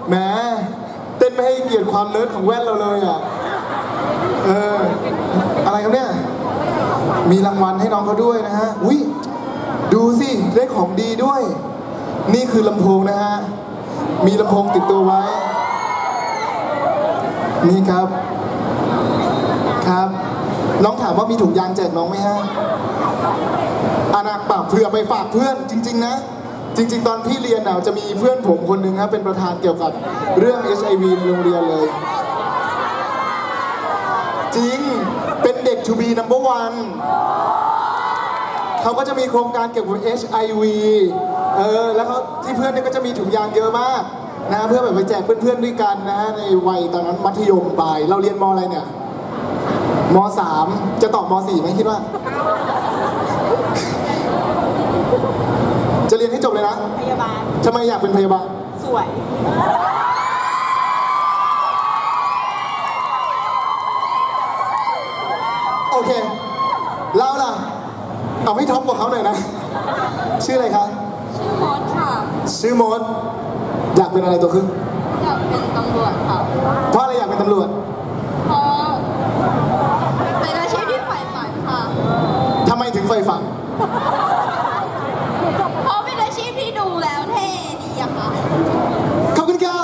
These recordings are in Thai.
แหมเต้นไม่ให้เกียรติความเนิร์ดของแว่นเราเลยอ่ะอะไรครับเนี่ยมีรางวัลให้น้องเขาด้วยนะฮะอุ้ยดูสิได้ของดีด้วยนี่คือลำโพงนะฮะมีลำโพงติดตัวไว้นี่ครับครับน้องถามว่ามีถุงยางแจกน้องไหมฮะนักปากเผื่อไปฝากเพื่อนจริงๆนะจริงๆตอนพี่เรียนน่ะจะมีเพื่อนผมคนหนึ่งครับเป็นประธานเกี่ยวกับเรื่อง HIV ในโรงเรียนเลยจริงเป็นเด็ก to be number one เขาก็จะมีโครงการเกี่ยวกับ HIV แล้วเขาที่เพื่อนเนี่ยก็จะมีถุงยางเยอะมากนะเพื่อแบบไปแจกเพื่อนๆด้วยกันนะในวัยตอนนั้นมัธยมปลายเราเรียนม.อะไรเนี่ยม.3 จะตอบม.4 ไหมคิดว่าจะเรียนให้จบเลยนะพยาบาลทำไมอยากเป็นพยาบาลสวยโอเคเราล่ะเอาให้ท็อปกว่าเขาหน่อยนะชื่ออะไรคะชื่อมดค่ะชื่อมดอยากเป็นอะไรตัวขึ้นอยากเป็นตำรวจค่ะเพราะอะไรอยากเป็นตำรวจเพราะเป็นอาชีพที่ใฝ่ฝันค่ะทำไมถึงใฝ่ฝันเพราะเป็นอาชีพที่ดูแล้วเท่ดีอะค่ะขอบคุณค่ะ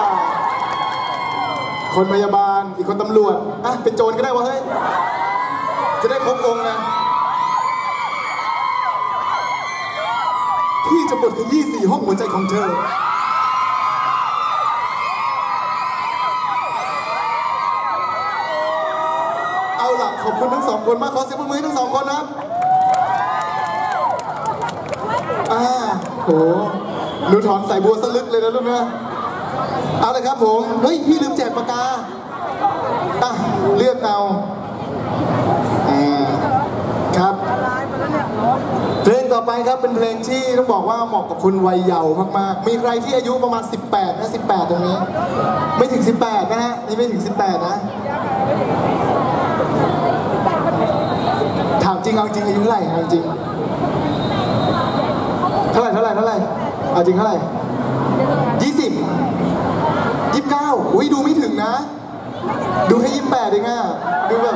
คนพยาบาลอีกคนตำรวจอ่ะเป็นโจรก็ได้วะเฮ้ยจะได้ครบองค์นะพี่จะบทขยี้4 ห้องหัวใจของเธอเอาล่ะขอบคุณทั้ง2 คนมากขอเสียงปรบมือให้ทั้ง2 คนนะโหหนูถอนใส่บัวสลึกเลยนะลูกนะเอาเลยครับผมเฮ้ยพี่ลืมแจกปากกาเลือกเอาครับเพลงต่อไปครับเป็นเพลงที่ต้องบอกว่าเหมาะกับคนวัยเยาว์มากๆมีใครที่อายุประมาณ18นะ18ตรงนี้ไม่ถึง18นะฮะนี่ไม่ถึง18นะถามจริงเอาจริงอายุเท่าไหร่เอาจริงเท่าไหร่เอาจริงเท่าไหร่20 29อุ้ยดูไม่ถึงนะดูแค่28เองอะดูแบบ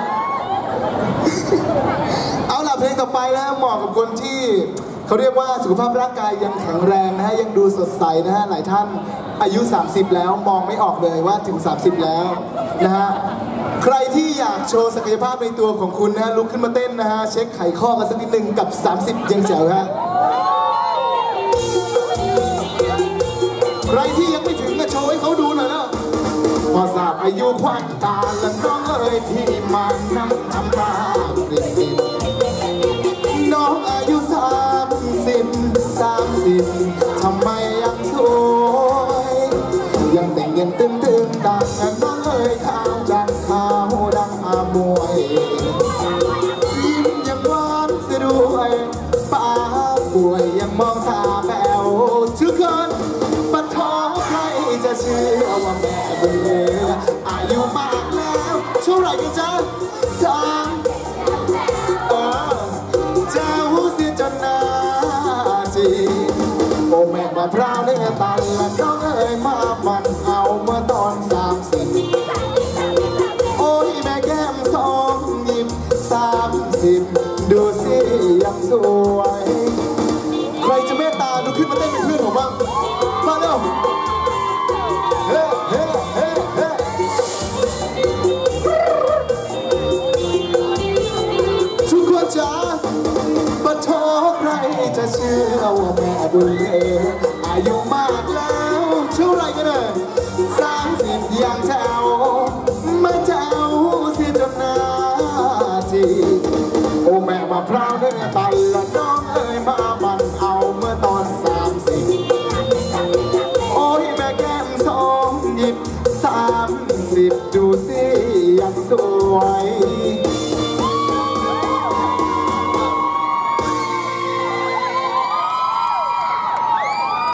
เอาล่ะเพลงต่อไปนะเหมาะกับคนที่เขาเรียกว่าสุขภาพร่างกายยังแข็งแรงนะฮะยังดูสดใสนะฮะหลายท่านอายุ30แล้วมองไม่ออกเลยว่าถึง30แล้วนะฮะใครที่อยากโชว์ศักยภาพในตัวของคุณนะลุกขึ้นมาเต้นนะฮะเช็คไขข้อกันสักนิดนึงกับ30ยังแจ๋วฮะใครที่ยังไม่ถึงก็โชว์ให้เขาดูหน่อยแล้วพอทราบอายุควันตาและน้องเอ๋ยที่มันนั่งทำตาเปลี่ยนน้องอายุ30ทำไมยังสวยยังแต่งยังตึงดังน้องเอ๋ยข้าวดังข้าวดังมวยยิ้มยังหวานสะด้วยป้าป่วยยังมองตาแป๋วชื่อเกินปะท้องใครจะเชื่อว่าแม่บุญเหลืออายุมากแล้วเท่าไหร่กันจ๊ะเจ้าเสียจนนาจีโอ้แม่มะพร้าวเนื้อตันและน้องเอ๋ยมามันเอาเมื่อตอน30โอ้ยแม่แก้ม2 ยิ้ม30ดูสิยังสวยใครจะเมตตาดูขึ้นมาเต้นเป็นเพื่อนผมบ้างมาเร็วเฮ้เฮ้เฮ้เฮ้ทุกคนจ๋าปะโถใครจะเชื่อว่าแม่บุญเหลืออายุมากแล้วเท่าไรกันเนี่ย30อย่างแถวมาแถวเสียจนนาจีโอ้แม่มะพร้าวเนื้อตันและน้องเอ๋ยมามันเอาเมื่อตอน30โอ้ยแม่แก้ม2 ยิ้ม30ดูสิยังสวย